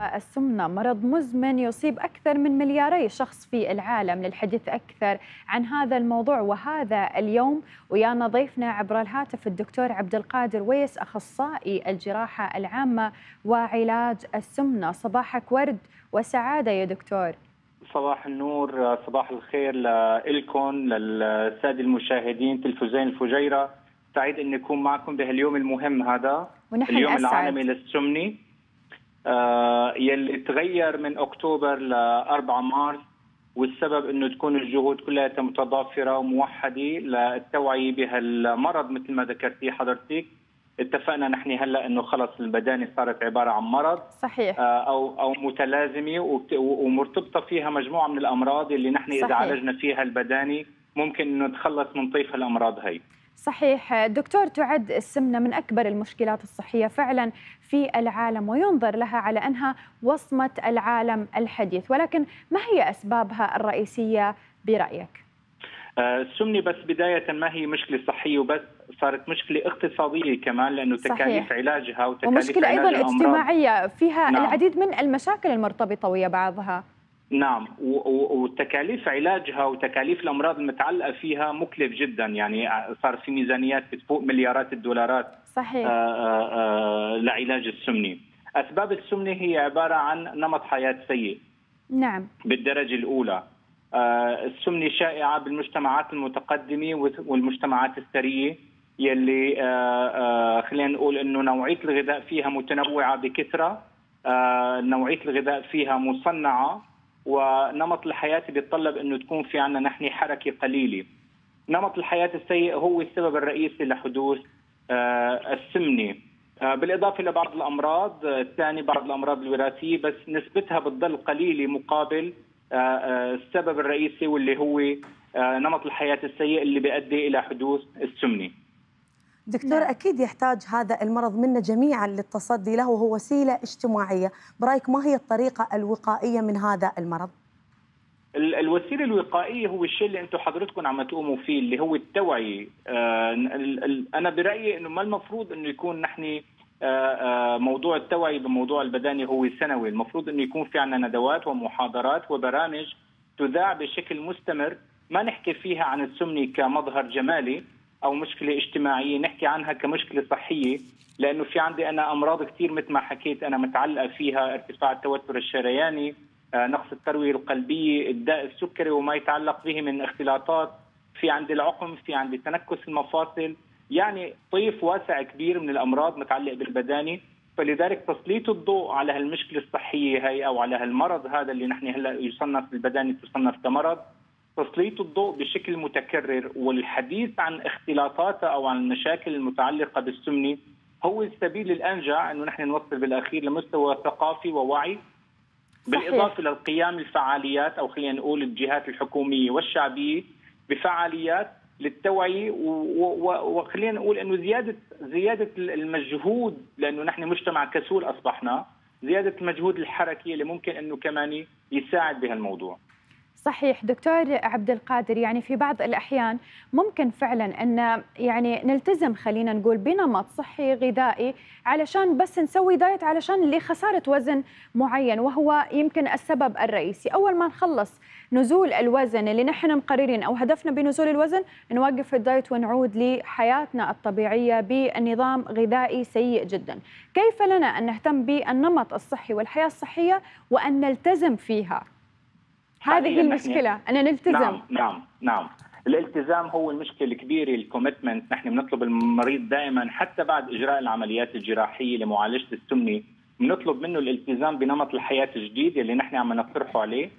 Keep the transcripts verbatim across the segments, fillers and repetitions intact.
السمنة مرض مزمن يصيب أكثر من ملياري شخص في العالم. للحديث أكثر عن هذا الموضوع وهذا اليوم ويانا ضيفنا عبر الهاتف الدكتور عبد القادر ويس، أخصائي الجراحة العامة وعلاج السمنة. صباحك ورد وسعادة يا دكتور. صباح النور، صباح الخير لكم للسادة المشاهدين تلفزيون الفجيرة. سعيد أن أكون معكم بهاليوم المهم هذا، ونحن اليوم أسعد. العالمي للسمنة آه يلي تغير من أكتوبر ل أربعة مارس، والسبب أنه تكون الجهود كلها متضافرة وموحدة للتوعية بهالمرض مثل ما ذكرتي حضرتك. اتفقنا نحن هلا انه خلص البدانه صارت عباره عن مرض صحيح او او متلازمه ومرتبطه فيها مجموعه من الامراض اللي نحن اذا صحيح. عالجنا فيها البدانه ممكن انه نتخلص من طيف الامراض هي. صحيح دكتور، تعد السمنة من أكبر المشكلات الصحية فعلا في العالم وينظر لها على أنها وصمة العالم الحديث، ولكن ما هي أسبابها الرئيسية برأيك؟ السمنة بس بداية ما هي مشكلة صحية وبس، صارت مشكلة اقتصادية كمان، لأنه تكاليف صحيح. علاجها وتكاليف ومشكلة علاج أيضا الأمراض اجتماعية فيها نعم. العديد من المشاكل المرتبطة ويا بعضها. نعم، وتكاليف علاجها وتكاليف الأمراض المتعلقة فيها مكلف جدا، يعني صار في ميزانيات بتفوق مليارات الدولارات. صحيح. آآ آآ لعلاج السمنة. أسباب السمنة هي عبارة عن نمط حياة سيء. نعم. بالدرجة الأولى السمنة شائعة بالمجتمعات المتقدمة والمجتمعات الثرية، يلي خلينا نقول إنه نوعية الغذاء فيها متنوعة بكثرة، نوعية الغذاء فيها مصنعة، ونمط الحياة بيتطلب إنه تكون في عنا نحن حركة قليلة. نمط الحياة السيء هو السبب الرئيسي لحدوث السمنة، بالإضافة لبعض الأمراض الثانية، بعض الأمراض الوراثية، بس نسبتها بتضل قليلة مقابل السبب الرئيسي واللي هو نمط الحياة السيء اللي بيؤدي إلى حدوث السمنة. دكتور، نعم. أكيد يحتاج هذا المرض منا جميعا للتصدي له، وهو وسيلة اجتماعية. برأيك ما هي الطريقة الوقائية من هذا المرض؟ الوسيله الوقائيه هو الشيء اللي انتم حضرتكم عم تقوموا فيه، اللي هو التوعيه. انا برايي انه ما المفروض انه يكون نحن موضوع التوعيه بموضوع البدانه هو سنوي، المفروض انه يكون في عندنا ندوات ومحاضرات وبرامج تذاع بشكل مستمر، ما نحكي فيها عن السمنه كمظهر جمالي او مشكله اجتماعيه، نحكي عنها كمشكله صحيه، لانه في عندي انا امراض كثير مثل ما حكيت انا متعلقه فيها، ارتفاع التوتر الشرياني، نقص التروية القلبية، الداء السكري وما يتعلق به من اختلاطات، في عندي العقم، في عندي تنكس المفاصل، يعني طيف واسع كبير من الأمراض متعلق بالبدانة. فلذلك تسليط الضوء على هالمشكلة الصحية هي أو على هالمرض هذا اللي نحن هلا يصنف بالبدانة تصنف كمرض، تسليط الضوء بشكل متكرر والحديث عن اختلاطاتها أو عن المشاكل المتعلقة بالسمنة هو السبيل الأنجع أنه نحن نوصل بالأخير لمستوى ثقافي ووعي، بالإضافة للقيام الفعاليات أو خلينا نقول الجهات الحكومية والشعبية بفعاليات للتوعية، وخلينا نقول أنه زيادة زيادة المجهود، لأنه نحن مجتمع كسول أصبحنا، زيادة المجهود الحركي اللي ممكن أنه كمان يساعد بهالموضوع. صحيح دكتور عبد القادر، يعني في بعض الأحيان ممكن فعلا أن يعني نلتزم خلينا نقول بنمط صحي غذائي علشان بس نسوي دايت علشان لخسارة وزن معين، وهو يمكن السبب الرئيسي. أول ما نخلص نزول الوزن اللي نحن مقررين أو هدفنا بنزول الوزن، نوقف الدايت ونعود لحياتنا الطبيعية بنظام غذائي سيء جدا. كيف لنا أن نهتم بالنمط الصحي والحياة الصحية وأن نلتزم فيها؟ هذه هي المشكلة، أنا نلتزم. نعم نعم نعم الالتزام هو المشكلة الكبيرة، الكوميتمنت. نحن بنطلب المريض دائما حتى بعد إجراء العمليات الجراحية لمعالجة السمنة بنطلب منه الالتزام بنمط الحياة الجديد اللي نحن عم نقترحه عليه،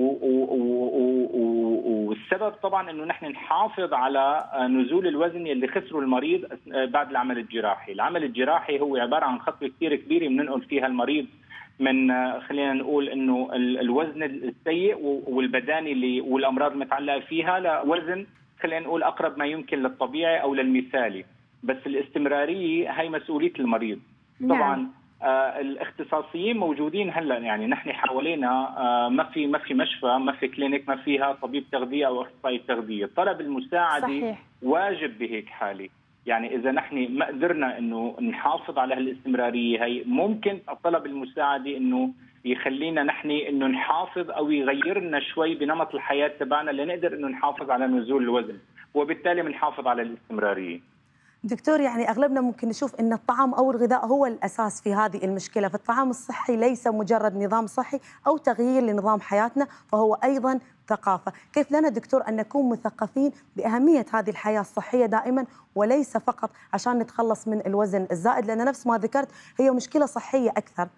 والسبب طبعا انه نحن نحافظ على نزول الوزن اللي خسره المريض بعد العمل الجراحي. العمل الجراحي هو عبارة عن خطوة كثير كبيرة بننقل فيها المريض من خلينا نقول انه الوزن السيء والبداني اللي والامراض المتعلقه فيها لوزن خلينا نقول اقرب ما يمكن للطبيعي او للمثالي، بس الاستمراريه هي مسؤوليه المريض. نعم. طبعا آه الاختصاصيين موجودين هلا، يعني نحن حوالينا آه ما في ما في مشفى، ما في كلينيك ما فيها طبيب تغذيه او اخصائي تغذيه، طلب المساعده صحيح. واجب بهيك حاله. يعني إذا نحن ما قدرنا إنه نحافظ على هالاستمرارية هي، ممكن طلب المساعدة إنه يخلينا نحن انه نحافظ او يغير لنا شوي بنمط الحياه تبعنا لنقدر انه نحافظ على نزول الوزن، وبالتالي بنحافظ على الاستمراريه. دكتور، يعني أغلبنا ممكن نشوف أن الطعام أو الغذاء هو الأساس في هذه المشكلة، فالطعام الصحي ليس مجرد نظام صحي أو تغيير لنظام حياتنا، فهو أيضا ثقافة. كيف لنا دكتور أن نكون مثقفين بأهمية هذه الحياة الصحية دائما، وليس فقط عشان نتخلص من الوزن الزائد، لأن نفس ما ذكرت هي مشكلة صحية أكثر.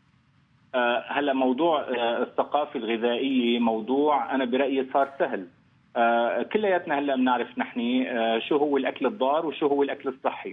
آه هلا موضوع آه الثقافة الغذائية موضوع أنا برأيي صار سهل. آه كلياتنا هلا بنعرف نحن آه شو هو الاكل الضار وشو هو الاكل الصحي.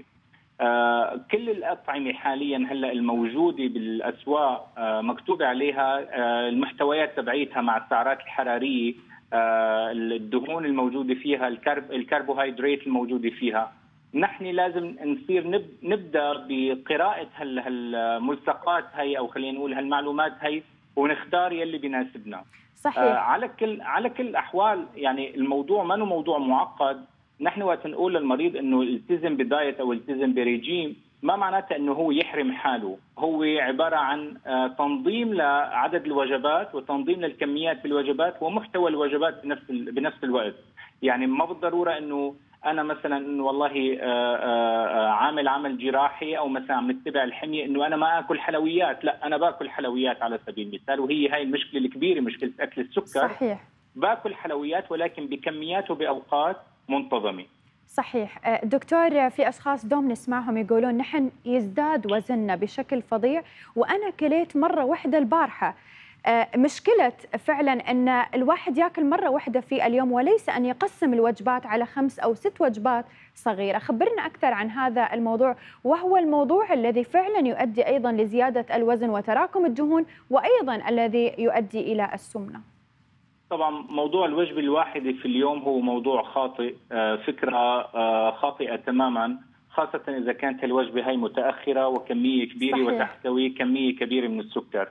آه كل الاطعمه حاليا هلا الموجوده بالاسواق آه مكتوب عليها آه المحتويات تبعيتها مع السعرات الحراريه، آه الدهون الموجوده فيها، الكرب الكربوهيدرات الموجوده فيها. نحن لازم نصير نبدا بقراءه هالملصقات هي، او خلينا نقول هالمعلومات هي، ونختار يلي بيناسبنا. صحيح. آه على كل على كل الاحوال يعني الموضوع ما هو موضوع معقد. نحن وقت نقول للمريض انه التزم بدايت او التزم بريجيم، ما معناته انه هو يحرم حاله، هو عباره عن آه تنظيم لعدد الوجبات وتنظيم للكميات في الوجبات ومحتوى الوجبات بنفس بنفس الوقت. يعني ما بالضروره انه انا مثلا انه والله آآ آآ عامل عمل جراحي او مثلا عم نتبع الحميه انه انا ما اكل حلويات، لا انا باكل حلويات على سبيل المثال، وهي هاي المشكله الكبيره، مشكله اكل السكر. صحيح. باكل حلويات ولكن بكميات وباوقات منتظمه. صحيح. دكتور، في اشخاص دوم نسمعهم يقولون نحن يزداد وزننا بشكل فظيع وانا كليت مره واحده البارحه. مشكلة فعلا أن الواحد يأكل مرة واحدة في اليوم وليس أن يقسم الوجبات على خمس أو ست وجبات صغيرة. خبرنا أكثر عن هذا الموضوع، وهو الموضوع الذي فعلا يؤدي أيضا لزيادة الوزن وتراكم الدهون، وأيضا الذي يؤدي إلى السمنة. طبعا موضوع الوجبة الواحدة في اليوم هو موضوع خاطئ، فكرة خاطئة تماما، خاصة إذا كانت الوجبة هي متأخرة وكمية كبيرة. صحيح. وتحتوي كمية كبيرة من السكر.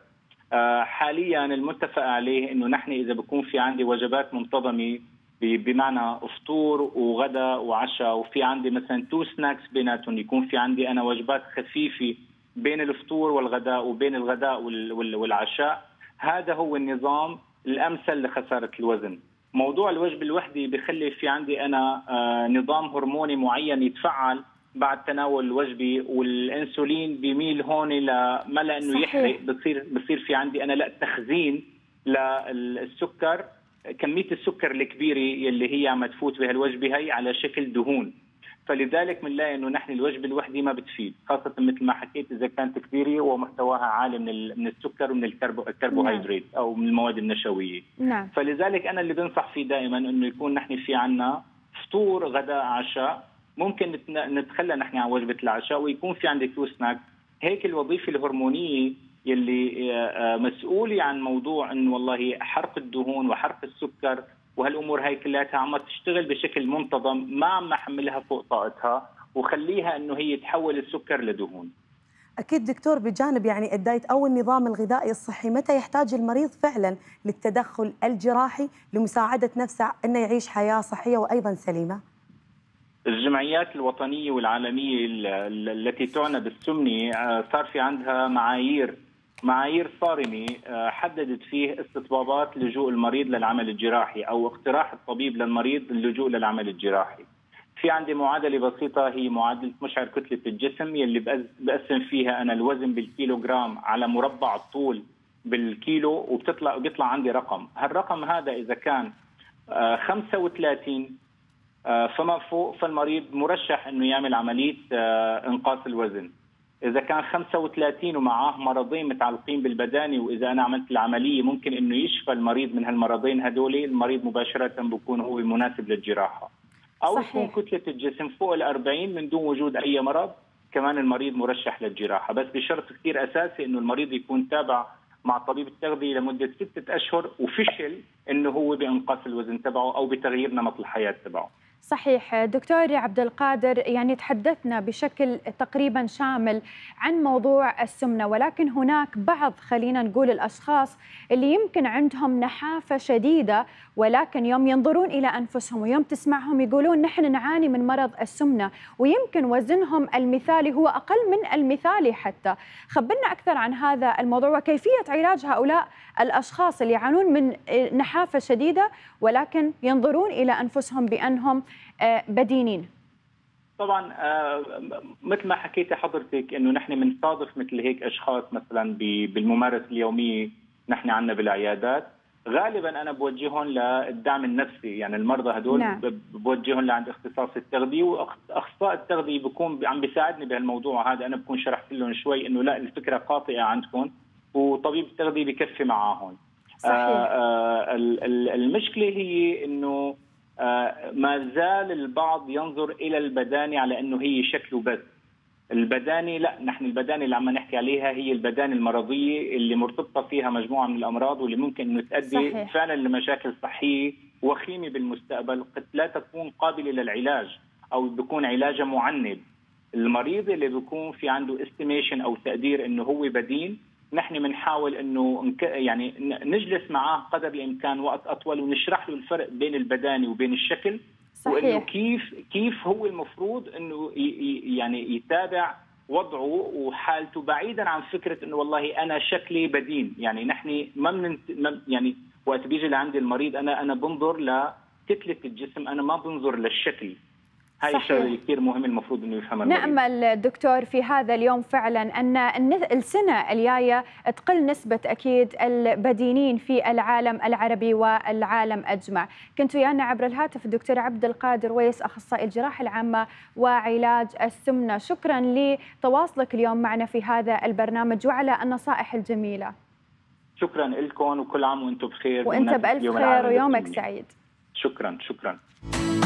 حاليا المتفق عليه انه نحن اذا بكون في عندي وجبات منتظمه بمعنى فطور وغداء وعشاء، وفي عندي مثلا تو سناكس بيناتهم، يكون في عندي انا وجبات خفيفه بين الفطور والغداء وبين الغداء والعشاء، هذا هو النظام الامثل لخساره الوزن. موضوع الوجبه الوحده بخلي في عندي انا نظام هرموني معين يتفعل بعد تناول الوجبه، والانسولين بيميل هون لما لانه يحرق، بصير بصير في عندي انا لا تخزين للسكر، كميه السكر الكبيره يلي هي عم تفوت بهالوجبه هي على شكل دهون. فلذلك بنلاقي انه نحن الوجبه الوحده ما بتفيد، خاصه مثل ما حكيت اذا كانت كبيره ومحتواها عالي من من السكر ومن الكربوهيدرات او من المواد النشويه. نعم. فلذلك انا اللي بنصح فيه دائما انه يكون نحن في عندنا فطور غداء عشاء، ممكن نتخلى نحن عن وجبه العشاء ويكون في عندك تو سناك. هيك الوظيفه الهرمونيه يلي مسؤوله عن موضوع انه والله حرق الدهون وحرق السكر وهالامور هاي كلها عم تشتغل بشكل منتظم، ما عم نحملها فوق طاقتها وخليها انه هي تحول السكر لدهون. اكيد دكتور، بجانب يعني الدايت او النظام الغذائي الصحي، متى يحتاج المريض فعلا للتدخل الجراحي لمساعده نفسه انه يعيش حياه صحيه وايضا سليمه؟ الجمعيات الوطنيه والعالميه التي تعنى بالسمنه صار في عندها معايير معايير صارمه حددت فيه استطبابات لجوء المريض للعمل الجراحي او اقتراح الطبيب للمريض اللجوء للعمل الجراحي. في عندي معادله بسيطه هي معادله مشعر كتله الجسم يلي بقسم فيها انا الوزن بالكيلوغرام على مربع الطول بالكيلو، وبتطلع بيطلع عندي رقم. هالرقم هذا اذا كان خمسة وثلاثين فما فوق فالمريض مرشح انه يعمل عمليه انقاص الوزن. اذا كان خمسة وثلاثين ومعاه مرضين متعلقين بالبدانه واذا انا عملت العمليه ممكن انه يشفى المريض من هالمرضين هدول، المريض مباشره بكون هو مناسب للجراحه. او تكون كتله الجسم فوق الأربعين من دون وجود اي مرض، كمان المريض مرشح للجراحه، بس بشرط كثير اساسي انه المريض يكون تابع مع طبيب التغذيه لمده ستة اشهر وفشل انه هو بانقاص الوزن تبعه او بتغيير نمط الحياه تبعه. صحيح دكتور عبد القادر، يعني تحدثنا بشكل تقريبا شامل عن موضوع السمنة، ولكن هناك بعض خلينا نقول الأشخاص اللي يمكن عندهم نحافة شديدة، ولكن يوم ينظرون إلى أنفسهم ويوم تسمعهم يقولون نحن نعاني من مرض السمنة، ويمكن وزنهم المثالي هو أقل من المثالي حتى. خبرنا أكثر عن هذا الموضوع وكيفية علاج هؤلاء الأشخاص اللي يعانون من نحافة شديدة ولكن ينظرون إلى أنفسهم بأنهم بدينين. طبعا مثل ما حكيتي حضرتك انه نحن بنصادف مثل هيك اشخاص مثلا بالممارسه اليوميه نحن عندنا بالعيادات، غالبا انا بوجههم للدعم النفسي، يعني المرضى هدول نعم. بوجههم لعند اختصاص التغذيه، واخصائي التغذيه بكون عم بيساعدني بهالموضوع هذا. انا بكون شرحت لهم شوي انه لا الفكره خاطئه عندكم وطبيب التغذيه بكفي معاهم. صحيح. آه آه المشكله هي انه آه ما زال البعض ينظر الى البدانه على انه هي شكله بس. البدانه لا، نحن البدانه اللي عم نحكي عليها هي البدانه المرضيه اللي مرتبطه فيها مجموعه من الامراض واللي ممكن انه تؤدي صحيح. فعلا لمشاكل صحيه وخيمه بالمستقبل قد لا تكون قابله للعلاج او بيكون علاجها معند. المريض اللي بيكون في عنده استيميشن او تقدير انه هو بدين، نحن بنحاول انه يعني نجلس معاه قدر الامكان وقت اطول ونشرح له الفرق بين البدانه وبين الشكل. صحيح. وانه كيف كيف هو المفروض انه يعني يتابع وضعه وحالته بعيدا عن فكره انه والله انا شكلي بدين. يعني نحن ما من يعني وقت بيجي لعندي المريض انا انا بنظر لكتله الجسم، انا ما بنظر للشكل. هاي الشيء كثير مهم المفروض انه يفهمها المريض. نأمل دكتور في هذا اليوم فعلا ان السنه الجايه تقل نسبه اكيد البدينين في العالم العربي والعالم اجمع. كنت ويانا عبر الهاتف الدكتور عبد القادر ويس، اخصائي الجراحه العامه وعلاج السمنه. شكرا لتواصلك اليوم معنا في هذا البرنامج وعلى النصائح الجميله. شكرا لكم وكل عام وانتم بخير. وانت بالف خير ويومك سعيد. شكرا شكرا.